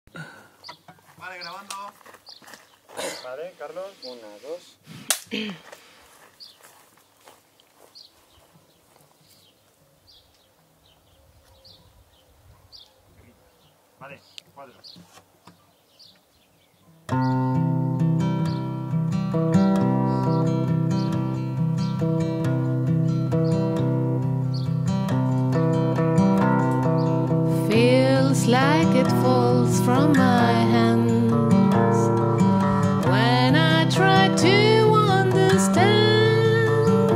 Vale, grabando. Vale, Carlos. 1, 2. Vale, 4. Feels like it falls from my hands when I try to understand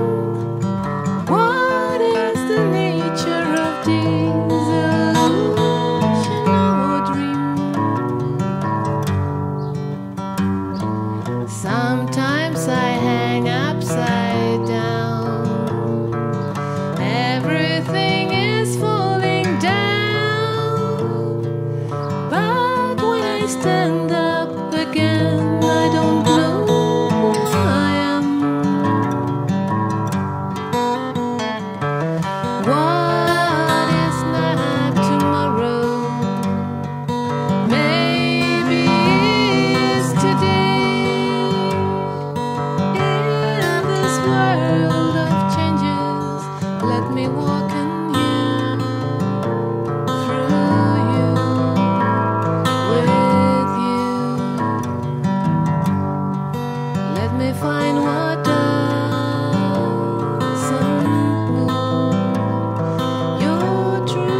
what is the nature of this illusion or dream. Sometimes I hang upside down. Everything is falling down, but when I stand up again, I don't know who I am. What is not tomorrow? Maybe it's today. In this world of changes, let me walk in you, through you, with you. Let me find what doesn't move. Your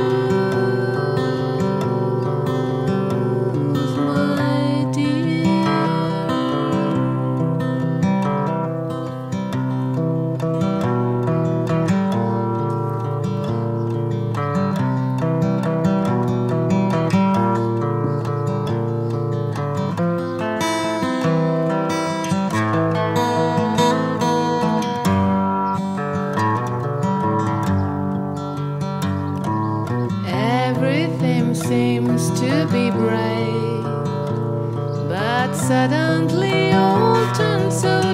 truth, my dear. Everything seems to be bright, but suddenly all turns so